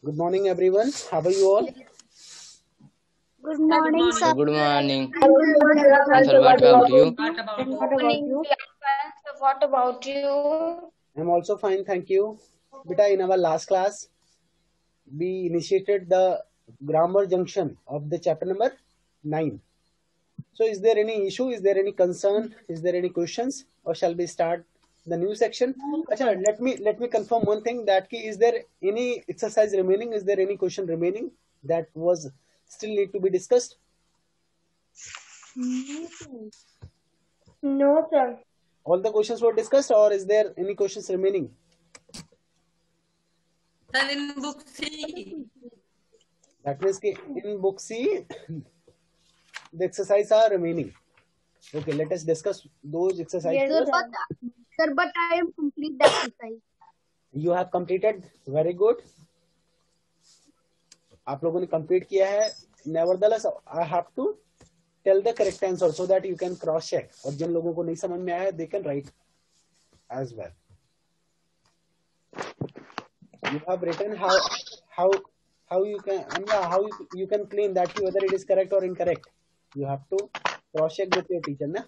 Good morning, everyone. How are you all? Good morning, sir. Good morning. Good Sir, what about you? morning. What about you? I'm also fine, thank you. Beta, in our last class, we initiated the grammar junction of the chapter number 9. So, is there any issue? Is there any concern? Is there any questions? Or shall we start the new section? Achha, let me confirm one thing that is there any exercise remaining? Is there any question remaining that was still need to be discussed? No, sir. All the questions were discussed, or is there any questions remaining? Sir, in book C. That means in book C, the exercises are remaining. Okay, let us discuss those exercises. Yes, sir, but I am complete the exercise. You have completed, very good. आप लोगों ने complete किया है. Nevertheless, I have to tell the correct answer so that you can cross check. और जिन लोगों को नहीं समझ में आया, they can write as well. You have written how you can claim that whether it is correct or incorrect. You have to cross check with your teacher, na?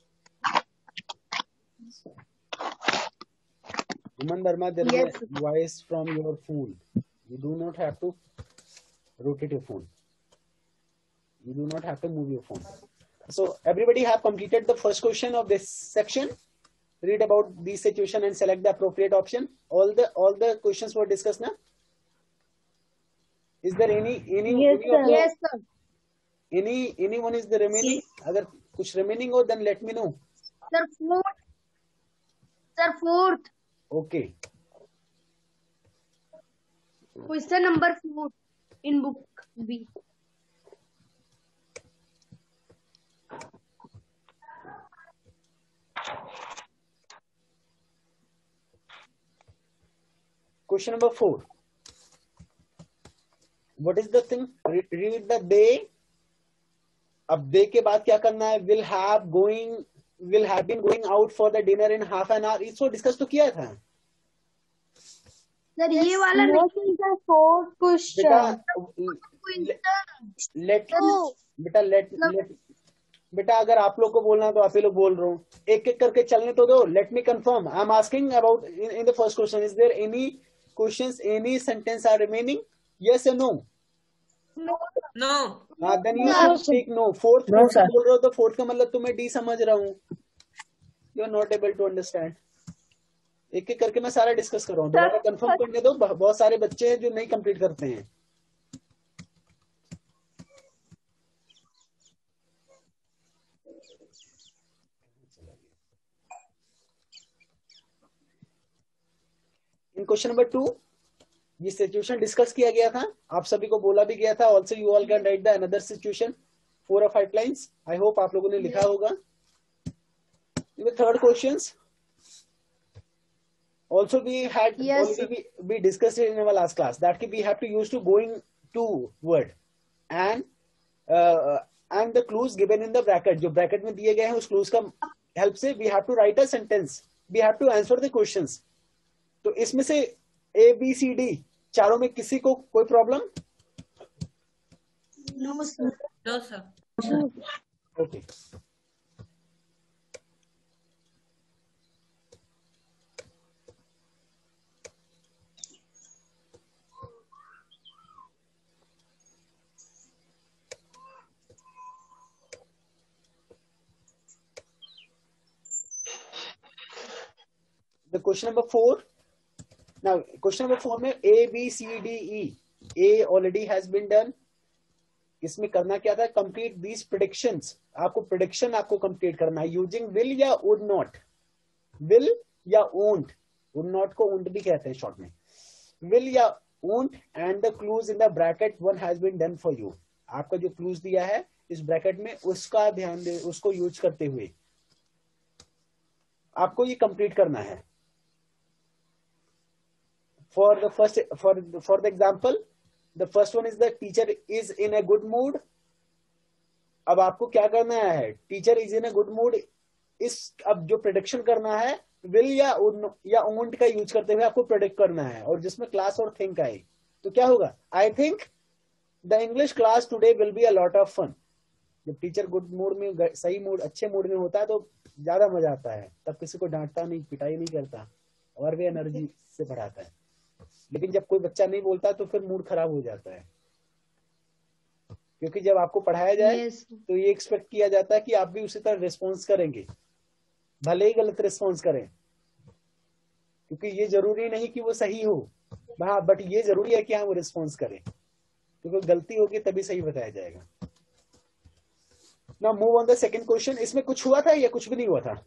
Aman Verma, there is a voice from your phone. You do not have to rotate your phone. You do not have to move your phone. So everybody have completed the first question of this section. Read about the situation and select the appropriate option. All the questions were discussed now. Is there any Yes, sir. anyone is the remaining? अगर कुछ remaining हो, then let me know. Sir, fourth. Sir, fourth. Okay. Question number 4 in book B. Question number 4. What is the thing? Read the day. अब day के बाद क्या करना है? Will have been going out for the dinner in half an hour. इसको discuss तो किया था. Sir, ये वाला नहीं है. Fourth question. बेटा अगर आप लोग को बोलना है तो आप ही लोग बोल रहे हो. एक एक करके चलने तो दो. Let me confirm. I am asking about in the first question. Is there any questions? Any sentence are remaining? Yes or no? No. Then you should speak no. Fourth No, sir. बोल रहे हो तो fourth का मतलब तुम्हें D समझ रहा हूँ. You are not able to understand. एक एक करके मैं सारा डिस्कस कर रहा हूँ. दोबारा कंफर्म करने दो. बहुत सारे बच्चे हैं जो नहीं कंप्लीट करते हैं. इन क्वेश्चन नंबर 2 ये सिचुएशन डिस्कस किया गया था. आप सभी को बोला भी गया था. Also you all can write the another situation 4 or 5 lines. I hope आप लोगों ने लिखा होगा. Third questions also we had already we discussed it in our last class that we have to use to going to word and the clues given in the bracket. जो bracket में दिए गए हैं उस clues का help से we have to write a sentence. We have to answer the questions. तो इसमें से A B C D चारों में किसी को कोई problem? No, sir. No, sir. Okay. The question number 4. Now, question number 4 में A, B, C, D, E. A already has been done. इसमें करना क्या था? Complete these predictions. आपको prediction आपको complete करना है. Using will या would not. Will या won't. Would not को won't भी कहते हैं short में. Will या won't and the clues in the bracket one has been done for you. आपका जो clues दिया है इस bracket में उसका ध्यान दे, उसको use करते हुए आपको ये complete करना है. For the example, the first one is the teacher is in a good mood. अब आपको क्या करना है? Teacher is in a good mood. इस अब जो prediction करना है will या won't का यूज करते हुए आपको predict करना है और जिसमें class और think आए. तो क्या होगा? I think the English class today will be a lot of fun. जब टीचर गुड मूड में, सही मूड, अच्छे मूड में होता है तो ज्यादा मजा आता है, तब किसी को डांटता नहीं, पिटाई नहीं करता, और भी एनर्जी से पढ़ाता है। लेकिन जब कोई बच्चा नहीं बोलता तो फिर मूड खराब हो जाता है, क्योंकि जब आपको पढ़ाया जाए यस तो ये एक्सपेक्ट किया जाता है कि आप भी उसी तरह रिस्पॉन्स करेंगे, भले ही गलत रिस्पॉन्स करें, क्योंकि ये जरूरी नहीं कि वो सही हो, हाँ, बट ये जरूरी है कि हाँ वो रिस्पॉन्स करें, क्योंकि गलती होगी तभी सही बताया जाएगा। Now move on the second question. इसमें कुछ हुआ था या कुछ भी नहीं हुआ था?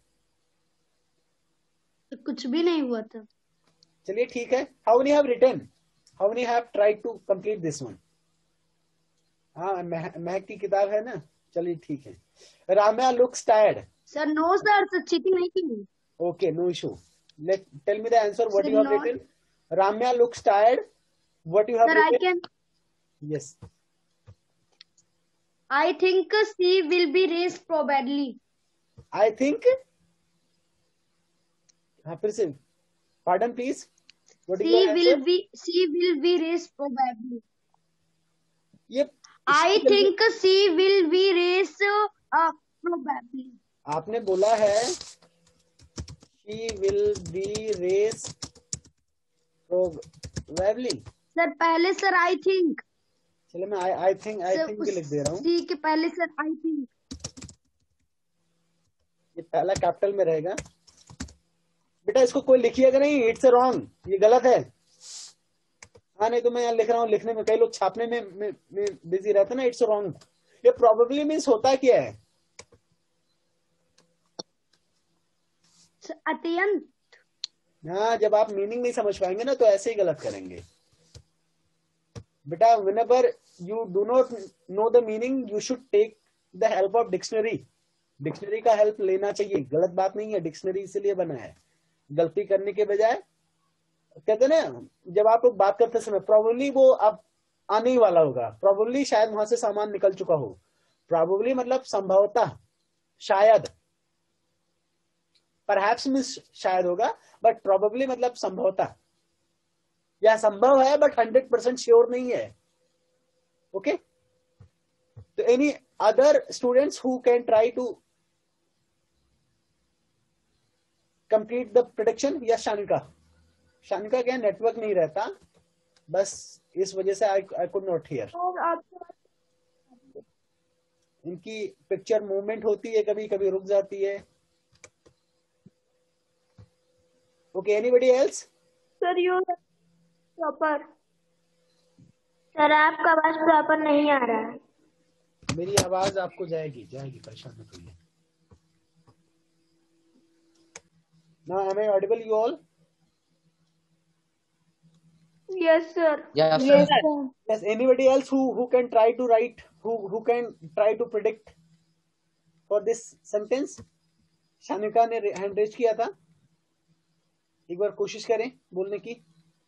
कुछ भी नहीं हुआ था। चलिए ठीक है। How many have written, how many have tried to complete this one? हाँ, महक की किताब है ना, चलिए ठीक है। Ramya looks tired. Sir no sir, sir cheating नहीं की। Okay, no issue. Tell me the answer. What Sir, you have not. written? Ramya looks tired. What you have Sir, I written? can. Yes. I think she will be raised probably. I think. हाँ, फिर से. Pardon, please. What is your answer? She will be raised probably. ये I think she will be raised probably. आपने बोला है she will be raised probably. Sir पहले sir I think. चलो मैं I think भी लिख दे रहा हूँ। सी के पहले सर I think. ये पहला कैपिटल में रहेगा। बेटा इसको कोई लिखिएगा नहीं, इट्स रॉन्ग, ये गलत है। हाँ, नहीं तो मैं यहाँ लिख रहा हूँ, लिखने में कई लोग छापने में बिजी रहते हैं ना, इट्स रॉन्ग। ये प्रोबेबली मीन्स होता क्या है? अत्यंत। हाँ, जब आप मीनिंग नहीं समझ पाएंगे ना तो ऐसे ही गलत करेंगे। बेटा whenever you do not know the meaning you should take the help of dictionary. Dictionary का हेल्प लेना चाहिए, गलत बात नहीं है, डिक्शनरी इसीलिए बना है। गलती करने के बजाय, कहते ना जब आप लोग बात करते समय प्रोबेबली वो अब आने ही वाला होगा, प्रोबेबली शायद वहां से सामान निकल चुका हो, प्रोबेबली मतलब संभवतः, शायद, परहैप्स मींस शायद होगा, बट प्रोबेबली मतलब संभवतः, या संभव है बट 100% श्योर नहीं है। ओके, तो any other students who can try to complete the prediction? या शानिका क्या नेटवर्क नहीं रहता, बस इस वजह से आई कुड नॉट हियर। इनकी पिक्चर मूवमेंट होती है, कभी कभी रुक जाती है। Okay, anybody else? Sir you proper, sir आपका आवाज प्रॉपर नहीं आ रहा है। मेरी आवाज आपको जाएगी, परेशान मत होइए। Now am I audible you all? Yes sir. Yes, Yes sir. sir. Yes, anybody else who can try to write, who can try to predict for this sentence? शानिका ने हैंड रेज किया था, एक बार कोशिश करें बोलने की।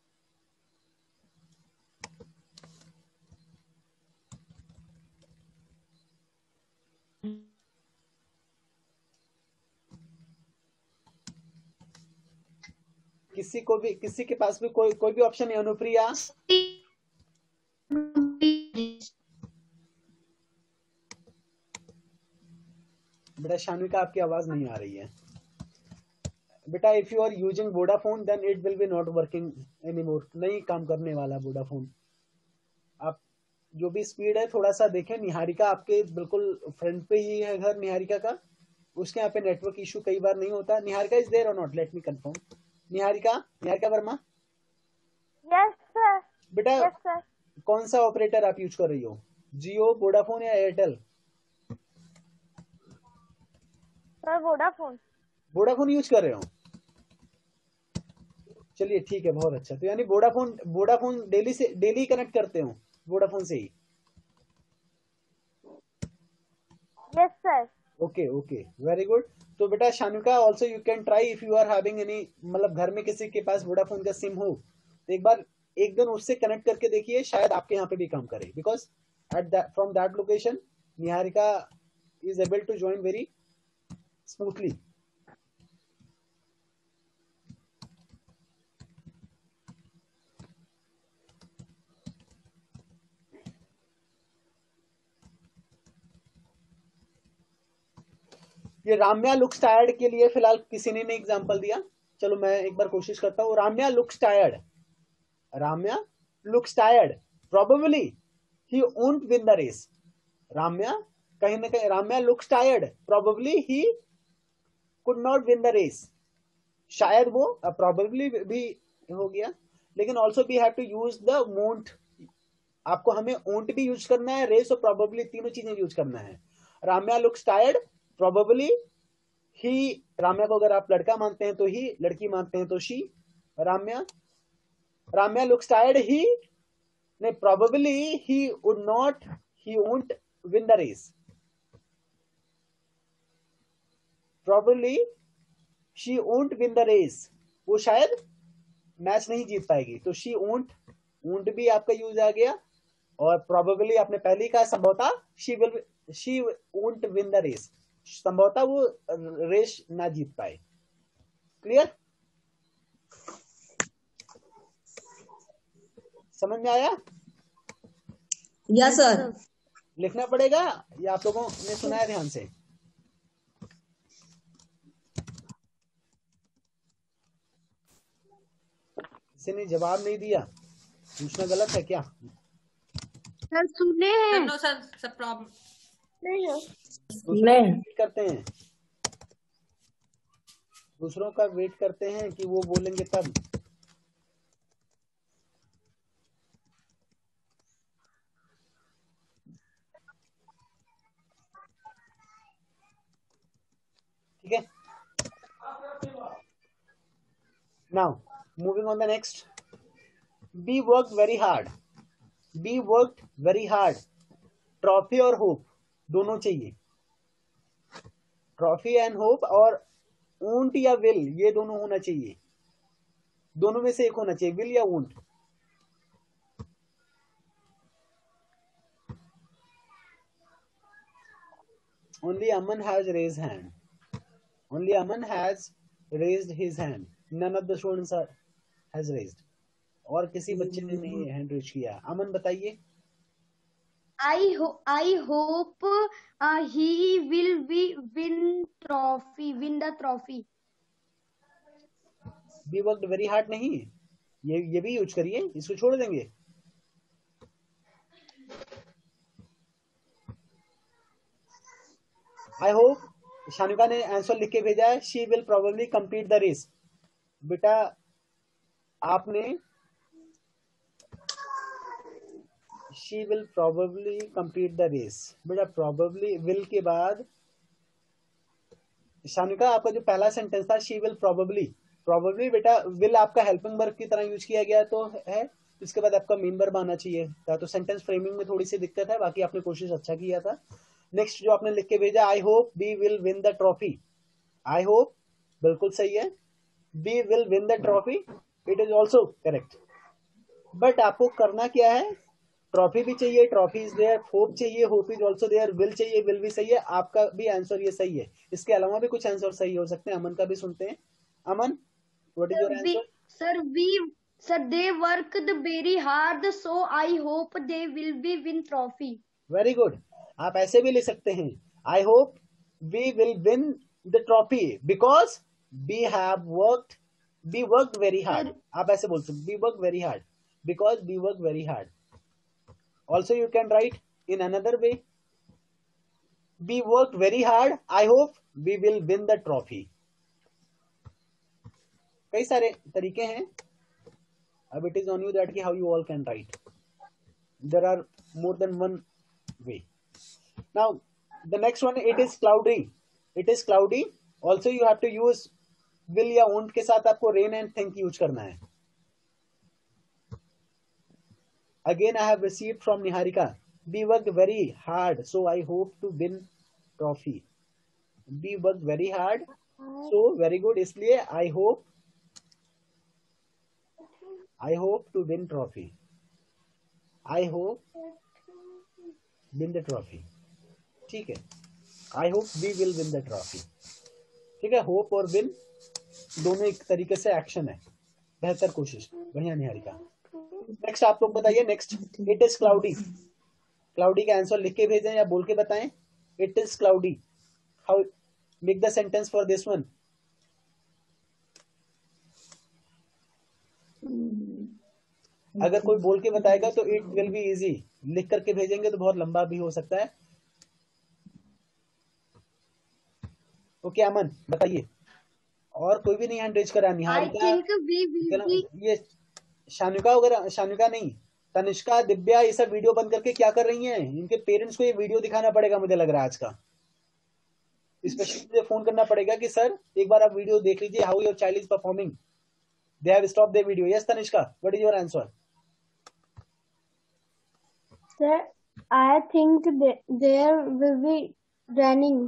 किसी के पास भी कोई भी ऑप्शन है? अनुप्रिया, बेटा शानिका आपकी आवाज नहीं आ रही है। बेटा if you are using Vodafone then it will be not working anymore, नहीं काम करने वाला वोडाफोन। आप जो भी स्पीड है थोड़ा सा देखें। निहारिका आपके बिल्कुल फ्रंट पे ही है घर, निहारिका का, उसके यहाँ पे नेटवर्क इशू कई बार नहीं होता। Niharika is there or not? Let me confirm. Niharika Verma? Yes sir. बेटा Yes sir. कौन सा ऑपरेटर आप यूज कर रही हो, जियो, वोडाफोन या एयरटेल? सर वोडाफोन यूज कर रहे हो? चलिए ठीक है, बहुत अच्छा। तो यानी वोडाफोन डेली कनेक्ट करते हो वोडाफोन से ही? Yes sir. Okay, very good. तो बेटा Shanuka also you can try if you are having any, मतलब घर में किसी के पास वोडाफोन का सिम हो तो एक दिन उससे कनेक्ट करके देखिए, शायद आपके यहाँ पे भी काम करे, because from that location Niharika is able to join very smoothly. ये राम्या लुक्स टायर्ड के लिए फिलहाल किसी ने नहीं एग्जांपल दिया, चलो मैं एक बार कोशिश करता हूँ। Ramya looks tired, Ramya looks tired, probably he won't win the race. Ramya कहीं ना कहीं, Ramya looks tired, probably he could not win the race, शायद वो, प्रोबेबली भी हो गया, लेकिन also we have to use the won't. आपको हमें वोंट भी यूज करना है, रेस और प्रोबेबली तीनों चीजें यूज करना है। Ramya looks tired, probably he, Ramya को अगर आप लड़का मानते हैं तो ही, लड़की मानते हैं तो she. Ramya looks tired, he नहीं, probably he would not, he won't win the race, probably she won't win the race, वो शायद मैच नहीं जीत पाएगी, तो शी वोंट, वोंट भी आपका यूज आ गया, और प्रोबेबली आपने पहले ही कहा संभवतः she won't win the race, संभवतः वो रेस ना जीत पाए। क्लियर, समझ में आया? Yes sir. लिखना पड़ेगा या आप लोगों ने सुना है ध्यान से? किसी ने जवाब नहीं दिया, पूछना गलत है क्या? सर सुने हैं। नो सर, सब प्रॉब्लम नहीं वेट करते हैं, दूसरों का वेट करते हैं कि वो बोलेंगे तब। ठीक है, now moving on the next. Be work very hard, be work very hard, trophy और होप दोनों चाहिए, ट्रॉफी एंड होप, और ऊंट या विल ये दोनों होना चाहिए, दोनों में से एक होना चाहिए, विल या ऊंट। Only Aman has raised hand. Only Aman has raised his hand. None of the students has raised. और किसी बच्चे ने नहीं हैंड रेज किया। अमन बताइए। I hope he will win the trophy. Be worked very hard नहीं, ये भी यूज करिए, इसको छोड़ देंगे। आई होप, शानुका ने आंसर लिख के भेजा है, she will probably complete the race. बेटा आपने she will probably complete the race, बेटा प्रोबेबली विल के बाद शानुका आपका जो पहला सेंटेंस था शी विल प्रोबेबली, प्रोबेबली बेटा विल आपका हेल्पिंग वर्ब की तरह यूज किया गया तो है, इसके बाद आपका मेन वर्ब आना चाहिए था, तो सेंटेंस फ्रेमिंग में थोड़ी सी दिक्कत है, बाकी आपने कोशिश अच्छा किया था। नेक्स्ट जो आपने लिख के भेजा, I hope be will win the trophy, I hope बिल्कुल सही है, be will win the trophy, it is also correct. But आपको करना क्या है, ट्रॉफी भी चाहिए, ट्रॉफी इज देयर, होप चाहिए, hope is also there, will चाहिए, विल भी सही है, आपका भी आंसर ये सही है। इसके अलावा भी कुछ आंसर सही हो सकते हैं, अमन का भी सुनते हैं। Aman, what is your answer? Sir, they worked very hard, so I hope they will win trophy. Very good, आप ऐसे भी ले सकते हैं, I hope we will win the trophy because we have worked, we worked very hard, आप ऐसे बोल सकते, we work very hard because we work very hard. Also you can write in another way, we worked very hard, I hope we will win the trophy। कई सारे तरीके हैं, अब it is on you that how you all can write, there are more than one way। Now the next one, it is cloudy, it is cloudy, also you have to use will या won't के साथ आपको rain and think use करना है। Again I have received from Niharika, we worked very hard so I hope to win trophy, we worked very hard so very good, इसलिए I hope to win trophy, I hope win the trophy। ठीक है, I hope we will win the trophy। ठीक है, hope और win दोनों एक तरीके से एक्शन है, बेहतर कोशिश, बढ़िया निहारिका। नेक्स्ट आप लोग बताइए, next it is cloudy, cloudy का आंसर लिख के भेजें या बोल के बताएं, it is cloudy, how Make the sentence for this one. अगर कोई बोल के बताएगा तो it will be easy. लिख करके भेजेंगे तो बहुत लंबा भी हो सकता है. ओके अमन बताइए. और कोई भी नहीं हैंड रेज करा. I Niharika, think we will be. ये शानुका वगैरह, शानुका नहीं, तनिष्का, दिव्या, ये सब वीडियो बंद करके क्या कर रही हैं? इनके पेरेंट्स को ये वीडियो दिखाना पड़ेगा मुझे लग रहा है आज का. स्पेशली मुझे फोन करना पड़ेगा कि सर एक बार आप वीडियो देख लीजिए, how your child is performing. They have stop their video. Yes Tanishka, what is your answer? Sir, I think there will be raining.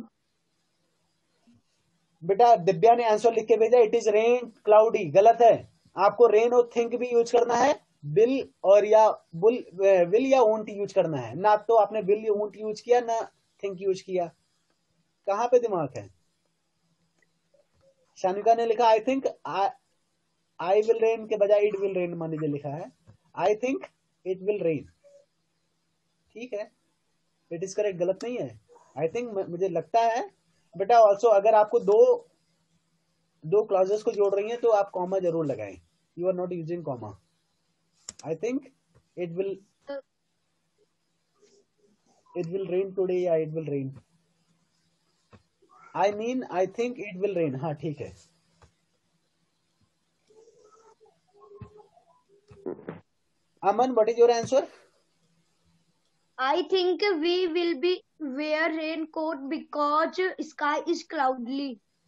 बेटा दिव्या ने आंसर लिख के भेजा, इट इज रेन क्लाउडी. गलत है. आपको रेन और थिंक भी यूज करना है, विल और या विल या वोंट यूज करना है. ना तो आपने विल या वोंट यूज किया, ना थिंक यूज किया. कहां पे दिमाग है? शानिका ने लिखा I think I will rain के बजाय इट विल रेन मान लीजिए लिखा है. I think it will rain. ठीक है, इट इज करेक्ट, गलत नहीं है. आई थिंक मुझे लगता है. बेटा ऑल्सो अगर आपको दो क्लॉजेस को जोड़ रही हैं तो आप कॉमा जरूर लगाएं. You are not using comma. I think it will rain today या it will rain. I mean I think it will rain. हाँ ठीक है. Aman what is your answer? I think we will be wear raincoat because sky is cloudy.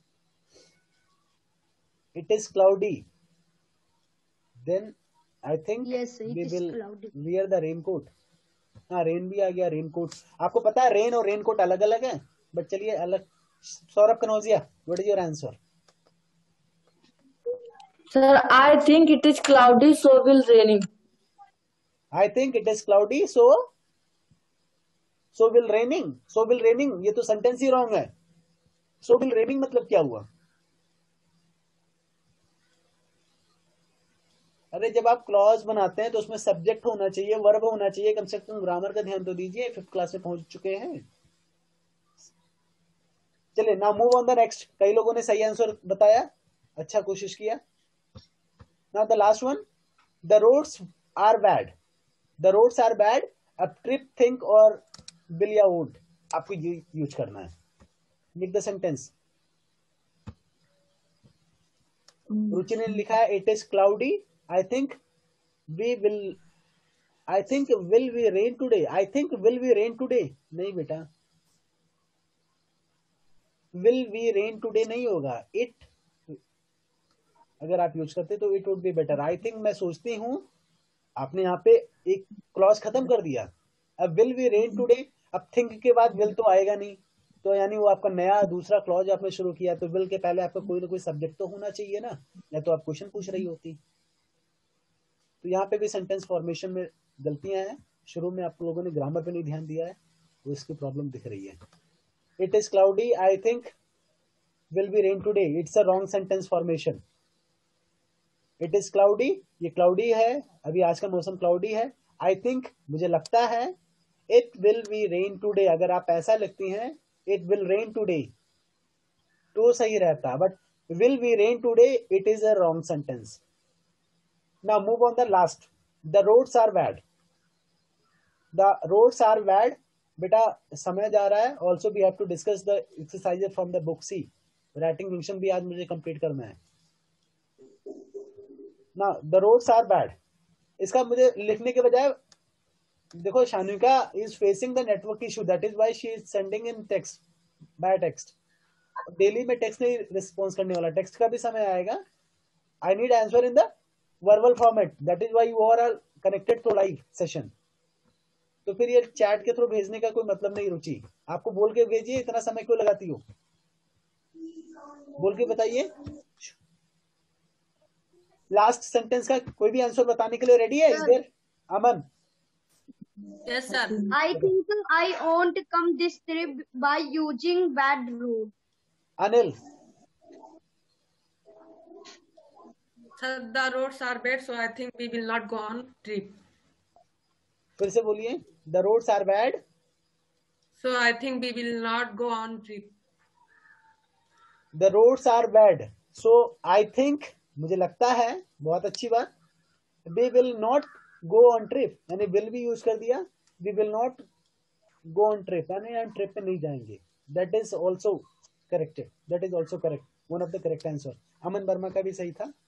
It is cloudy. Then I think Yes, it we is will cloudy. wear the raincoat. हाँ rain भी आ गया. Raincoat आपको पता है rain और raincoat अलग अलग है, बट चलिए अलग. Saurabh Kanaujia what is your answer? Sir, I think it is cloudy, so will raining. I think it is cloudy, so will raining. So will raining ये तो सेंटेंस ही रॉन्ग है. So will raining मतलब क्या हुआ? अरे जब आप क्लॉज बनाते हैं तो उसमें सब्जेक्ट होना चाहिए, वर्ब होना चाहिए. कम से कम ग्रामर का ध्यान तो दीजिए. 5th क्लास में पहुंच चुके हैं. चलिए now move on the next. कई लोगों ने सही आंसर बताया, अच्छा कोशिश किया. Now the last one. The roads are bad. The roads are bad. अब ट्रिप, थिंक और विल या वोंट आपको ये यूज करना है. Make the sentence. रुचि ने लिखा है it is cloudy. I think will we rain today. I think will we rain today. नहीं बेटा, विल वी रेन टुडे नहीं होगा. इट अगर आप यूज करते तो it would be better. I think मैं सोचती हूं. आपने यहाँ पे एक क्लॉज खत्म कर दिया. अब विल वी रेन टुडे. अब थिंक के बाद विल तो आएगा नहीं, तो यानी वो आपका नया दूसरा क्लॉज आपने शुरू किया. तो विल के पहले आपका कोई ना कोई सब्जेक्ट तो होना चाहिए ना, या तो आप क्वेश्चन पूछ रही होती. तो यहाँ पे भी सेंटेंस फॉर्मेशन में गलतियां हैं. शुरू में आप लोगों ने ग्रामर पे नहीं ध्यान दिया है, तो इसकी प्रॉब्लम दिख रही है. It is cloudy. I think will be rain today. It's a wrong sentence formation. It is cloudy, ये क्लाउडी है, अभी आज का मौसम क्लाउडी है. आई थिंक मुझे लगता है. It will be rain today. अगर आप ऐसा लिखती हैं इट विल रेन टुडे तो सही रहता, but will be rain today it is a wrong sentence. Now move on the last. The roads are bad. The roads are bad. बेटा समय जा रहा है. Also we have to discuss the exercises from the book C. Writing function भी आज मुझे complete करना है. Now the roads are bad. इसका मुझे लिखने के बजाय देखो, Shanika is facing the network issue, that is why she is sending in text, by text. Daily में टेक्स्ट नहीं रिस्पॉन्स करने वाला, टेक्स्ट का भी समय आएगा. I need answer in the verbal format, that is why you are connected to live session. तो फिर ये चैट के थ्रू भेजने का कोई मतलब नहीं. रुचि आपको बोल के भेजिए, इतना समय क्यों लगाती हो? बोल के बताइए. लास्ट सेंटेंस का कोई भी आंसर बताने के लिए रेडी है? Is there Aman? Yes, sir. I think I won't come this trip by using bad road. Anil? Sir, the roads are bad, so I think we will not go on trip. फिर से बोलिए. The roads are bad. So I think we will not go on trip. The roads are bad, so I think, मुझे लगता है, बहुत अच्छी बात, we will not go on trip, यानी विल भी यूज कर दिया, we will not go on trip, यानी हम ट्रिप पे नहीं जाएंगे, that is also corrected, that is also correct, one of the correct answer. Aman Verma का भी सही था।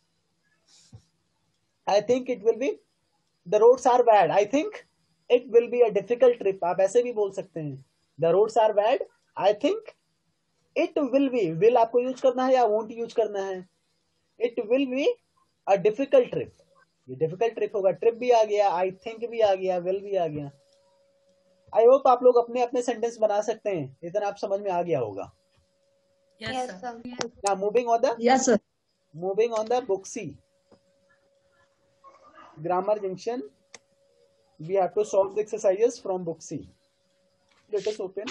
I think it will be, the roads are bad, I think it will be a difficult trip, आप ऐसे भी बोल सकते हैं, the roads are bad, I think it will be, will आपको यूज करना है या वोंट यूज करना है, it will be a difficult trip, ये डिफिकल्ट ट्रिप होगा, ट्रिप भी आ गया, आई थिंक भी आ गया, विल भी आ गया। आई होप आप लोग अपने अपने सेंटेंस बना सकते हैं, इतना आप समझ में आ गया होगा। Yes, sir. Now moving on the Yes, sir. moving on the book C, grammar junction, we have to solve the exercises from book C. Let us open.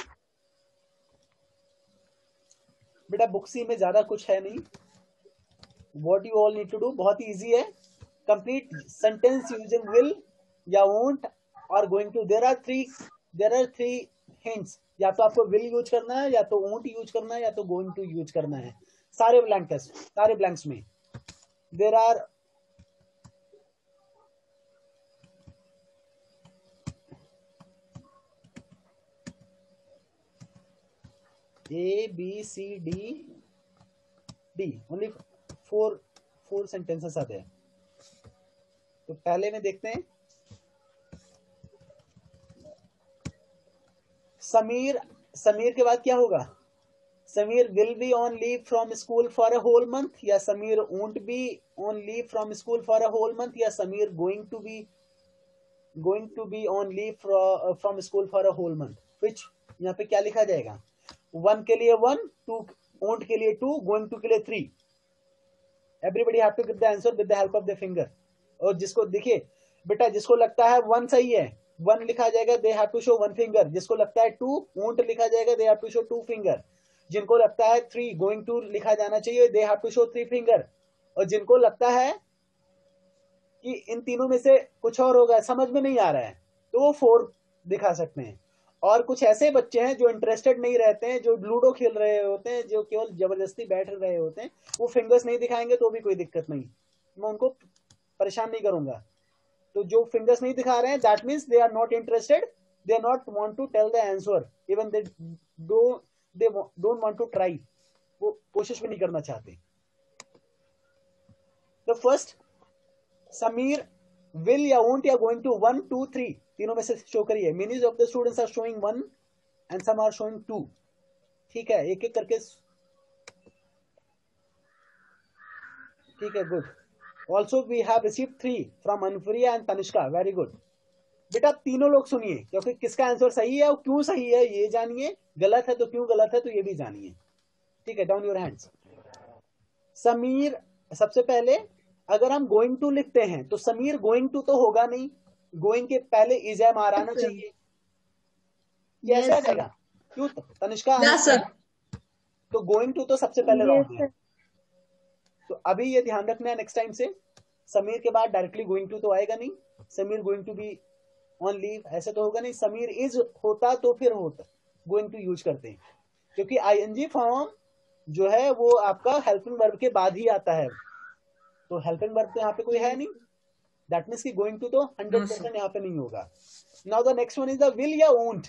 बेटा बुक सी में ज्यादा कुछ है नहीं, what you all need to do बहुत ही easy है, complete sentence using will या won't or going to, there are three hints, या तो आपको will यूज करना है, या तो won't यूज करना है, या तो going to यूज करना है, सारे ब्लैंक्स में there are A, B, C, D, only four sentences आते हैं। तो पहले में देखते हैं, समीर के बाद क्या होगा, Sameer will be on leave from school for a whole month, या Sameer won't be on leave from school for a whole month, या Sameer going to be on leave from school for a whole month, which यहाँ पे क्या लिखा जाएगा, 1 के लिए 1, 2 won't के लिए 2, going to के लिए 3, everybody have to give the answer with the help of the finger। और जिसको देखिए बेटा, जिसको लगता है 1 सही है, 1 लिखा जाएगा, they have to show 1 finger, जिसको लगता है 2 won't लिखा जाएगा, they have to show 2 finger, जिनको लगता है 3 going to लिखा जाना चाहिए, they have to show 3 finger, और जिनको लगता है कि इन तीनों में से कुछ और होगा, समझ में नहीं आ रहा है, तो वो 4 दिखा सकते हैं। और कुछ ऐसे बच्चे हैं जो इंटरेस्टेड नहीं रहते हैं, जो लूडो खेल रहे होते हैं, जो केवल जबरदस्ती बैठ रहे होते हैं, वो फिंगर्स नहीं दिखाएंगे तो भी कोई दिक्कत नहीं, मैं उनको परेशान नहीं करूंगा। तो जो फिंगर्स नहीं दिखा रहे हैं, that means they are not interested, they not want to tell the answer, even they don't want to try, वो कोशिश भी नहीं करना चाहते। तो फर्स्ट, समीर विल या वोंट या गोइंग टू, 1, 2, 3 तीनों में से शो करिए। Many's of the students are showing 1 and some are showing 2, ठीक है, एक एक करके, ठीक है, good. Also we have received 3 from Anupriya and Tanishka, very good. बेटा तीनों लोग सुनिए, क्योंकि किसका आंसर सही है और क्यों सही है ये जानिए, गलत है तो क्यों गलत है तो ये भी जानिए, ठीक है। Down your hands. समीर, सबसे पहले अगर हम गोइंग टू लिखते हैं तो समीर गोइंग टू तो होगा नहीं, गोइंग के पहले इज एम आर आना चाहिए, कैसे आ जाएगा, क्यों तनिष्का, तो गोइंग टू तो सबसे पहले रॉन्ग है, तो अभी ये ध्यान रखना है नेक्स्ट टाइम से, समीर के बाद डायरेक्टली गोइंग टू तो आएगा नहीं, Sameer going to be on leave ऐसे तो होगा नहीं, समीर इज होता तो फिर होता गोइंग टू यूज करते हैं, क्योंकि आईएनजी फॉर्म जो है वो आपका हेल्पिंग वर्ब के बाद ही आता है, तो हेल्पिंग वर्ब तो यहाँ पे कोई है नहीं, दैट मीन्स की गोइंग टू तो 100% यहाँ पे नहीं होगा। Now the next one is the will या won't.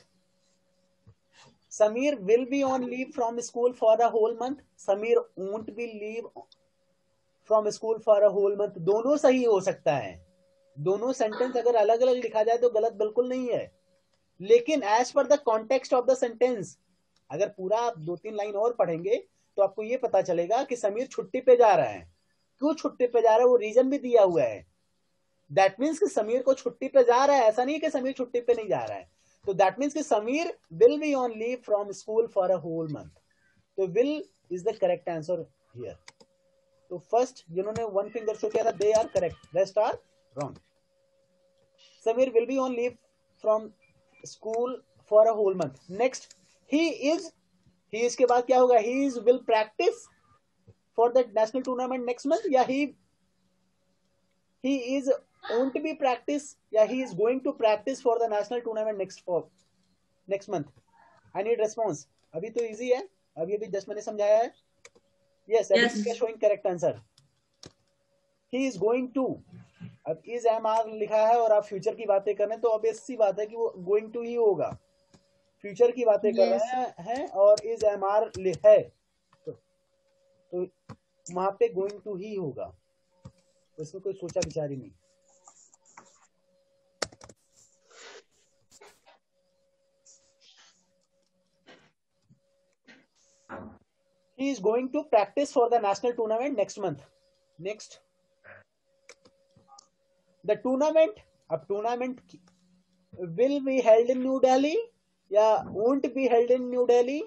Sameer will be on leave from school for a whole month, Sameer won't be leave from school for a whole month, दोनों सही हो सकता है, दोनों सेंटेंस अगर अलग अलग लिखा जाए तो गलत बिल्कुल नहीं है, लेकिन एज पर the context of the sentence, अगर पूरा आप 2-3 लाइन और पढ़ेंगे तो आपको ये पता चलेगा कि समीर छुट्टी पे जा रहा है, क्यों छुट्टी पे जा रहा है वो रीजन भी दिया हुआ है, दैट मीन्स कि समीर को छुट्टी पे जा रहा है, ऐसा नहीं कि समीर छुट्टी पे नहीं जा रहा है, तो दैट मीन्स कि Sameer will be on leave from school for a whole month, तो will is the correct answer here. तो फर्स्ट जिन्होंने 1 फिंगर शो किया था they are correct, rest are wrong. Sameer will be on leave from school for a whole month. Next, he is के बाद क्या होगा, he is will practice for the national tournament next month, या he is won't be practice, या he is going to practice for the national tournament next month। I need response। अभी तो easy है, अभी जस्ट मैंने समझाया है, Yes, Yes. everybody is showing correct answer. He is going to. अब is MR लिखा है और आप फ्यूचर की बातें कर रहे हैं तो ऑब्वियस सी बात है कि वो गोइंग टू ही होगा. फ्यूचर की बातें कर रहे हैं और is MR है तो वहां पे गोइंग टू ही होगा. इसमें कोई सोचा विचार ही नहीं. He is going to practice for the national tournament next month. Next. The tournament, अब tournament will be held in New Delhi या won't be held in New Delhi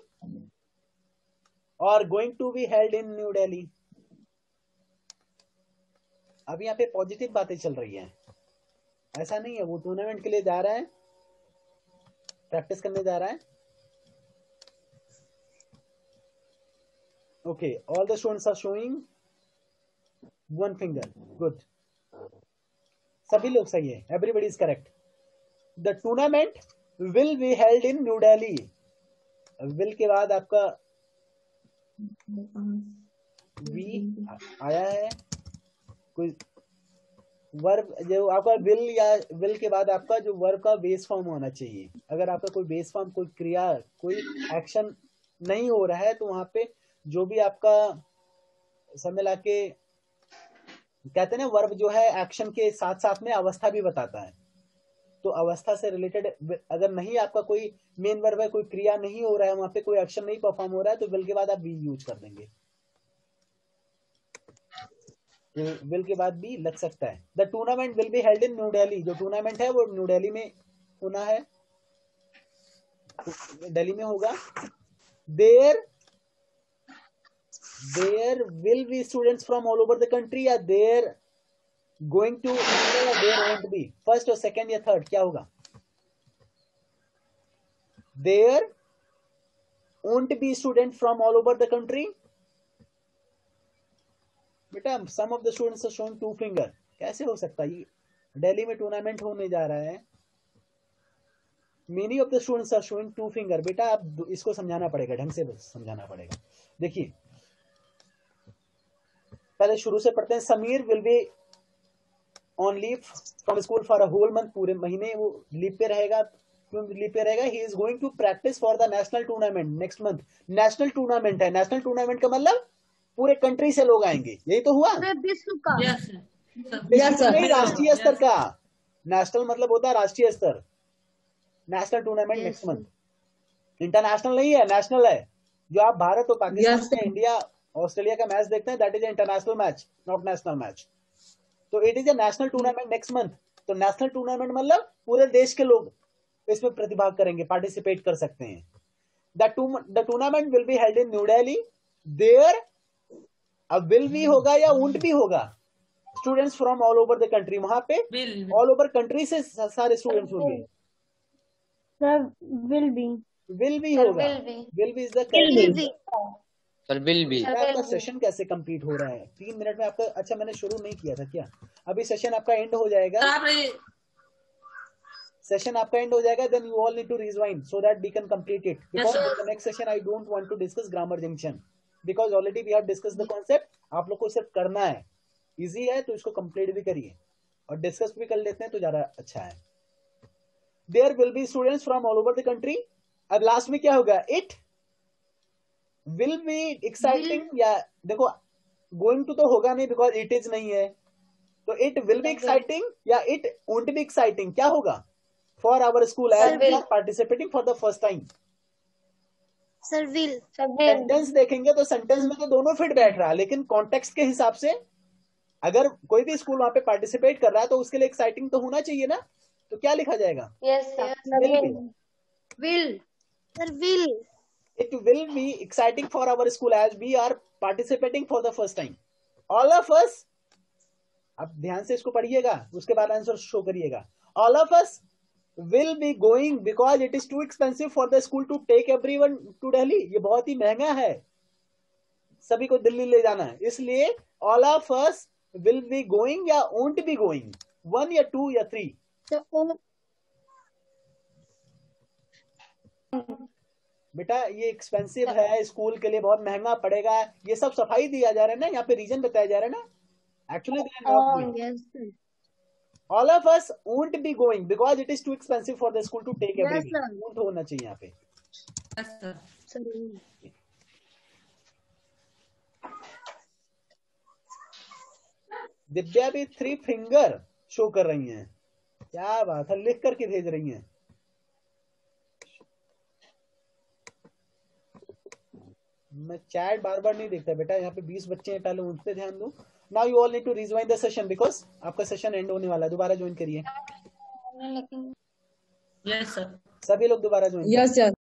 or going to be held in New Delhi. अब यहाँ पे positive बातें चल रही हैं. ऐसा नहीं है वो टूर्नामेंट के लिए जा रहा है, प्रैक्टिस करने जा रहा है. Okay, all the students are showing one finger. Good. सभी लोग सही है. Everybody is correct. The tournament will be held in New Delhi. Will के बाद आपका V आया है. कोई वर्ब जो आपका will या will के बाद आपका जो वर्ब का बेस फॉर्म होना चाहिए. अगर आपका कोई बेस फॉर्म, कोई क्रिया, कोई एक्शन नहीं हो रहा है तो वहां पे जो भी आपका सब मिला के कहते हैं ना, वर्ब जो है एक्शन के साथ साथ में अवस्था भी बताता है. तो अवस्था से रिलेटेड अगर नहीं आपका कोई मेन वर्ब है, कोई क्रिया नहीं हो रहा है, वहां पे कोई एक्शन नहीं परफॉर्म हो रहा है तो विल के बाद आप बी यूज कर देंगे. विल के बाद भी लग सकता है. The tournament will be held in New Delhi. जो टूर्नामेंट है वो न्यू दिल्ली में होना है, दिल्ली में होगा. There will be students from all over the country या there going to या there won't be. फर्स्ट और सेकंड या थर्ड क्या होगा? There won't be students from all over the country. बेटा some of the students are showing two finger. कैसे हो सकता है? दिल्ली में टूर्नामेंट होने जा रहा है. Many of the students are showing two finger. बेटा आप इसको समझाना पड़ेगा, ढंग से समझाना पड़ेगा. देखिए पहले शुरू से पढ़ते हैं. Sameer will be on leave from school for a whole month. पूरे महीने वो लीव पे रहेगा. क्यों लीव पे रहेगा? He is going to practice for the national tournament next month. National tournament है. नेशनल टूर्नामेंट का मतलब पूरे कंट्री से लोग आएंगे. यही तो हुआ. विश्व का. Yes, sir. Yes, sir. नहीं, राष्ट्रीय स्तर का. नेशनल मतलब होता है राष्ट्रीय स्तर. National tournament next month. International नहीं है, नेशनल है. जो आप भारत और पाकिस्तान से इंडिया ऑस्ट्रेलिया का मैच देखते हैं, that is international match, not national match. तो it is a national tournament next month. तो नेशनल टूर्नामेंट मतलब पूरे देश के लोग इसमें प्रतिभाग करेंगे, पार्टिसिपेट कर सकते हैं. The tournament will be held in New Delhi. There अब विल भी होगा या वुंट भी होगा. Students from all over the country. वहां पे ऑल ओवर कंट्री से सारे स्टूडेंट्स होंगे. विल भी होगा. विल भी is the sir will be. आपका सेशन कैसे कंप्लीट हो रहा है? 3 मिनट में आपका. अच्छा मैंने शुरू नहीं किया था क्या? अभी सेशन आपका एंड हो जाएगा. सेशन आपका एंड हो जाएगा. Then you all need to rewind so that we can complete it. Because in the next session I don't want to discuss grammar junction because already we have discuss the concept. आप लोग को सिर्फ करना है. Easy है तो इसको complete भी करिए और डिस्कस भी कर लेते हैं तो ज्यादा अच्छा है. There will be students from all over the country. अब लास्ट में क्या होगा? It will be exciting. या देखो गोइंग टू तो होगा नहीं बिकॉज इट इज नहीं है. तो इट विल बी एक्साइटिंग या इट वोंट बी एक्साइटिंग. क्या होगा? For our school as we are participating for the first time. Sir will. Sentence देखेंगे तो सेंटेंस में तो दोनों फिट बैठ रहा है, लेकिन कॉन्टेक्स्ट के हिसाब से अगर कोई भी स्कूल वहां पे पार्टिसिपेट कर रहा है तो उसके लिए एक्साइटिंग तो होना चाहिए ना. तो क्या लिखा जाएगा? Will. Sir will. It will be exciting for our school as we are participating for the first time. All of us, अब ध्यान से इसको पढ़िएगा, उसके बाद आंसर शो करिएगा. All of us will be going because it is too expensive for the school to take everyone to Delhi. ये बहुत ही महंगा है सभी को दिल्ली ले जाना है. इसलिए all of us will be going या won't be going. 1 या 2 या 3. बेटा ये एक्सपेंसिव है, स्कूल के लिए बहुत महंगा पड़ेगा, ये सब सफाई दिया जा रहा है ना, यहाँ पे रीजन बताया जा रहा है ना। Actually Yes, sir. all of us won't be going because it is too expensive for the school to take Yes, every week. sir. won't होना चाहिए यहाँ पे। Yes, sir. Sir. दिव्या भी 3 फिंगर शो कर रही हैं, क्या बात है, लिख करके भेज रही हैं। मैं चैट बार बार नहीं देखता बेटा, यहाँ पे 20 बच्चे हैं, पहले उन पे ध्यान दो। Now you all need to rejoin the session because आपका सेशन एंड होने वाला है, दोबारा ज्वाइन करिए। Yes, sir. सभी लोग दोबारा ज्वाइन Yes, sir.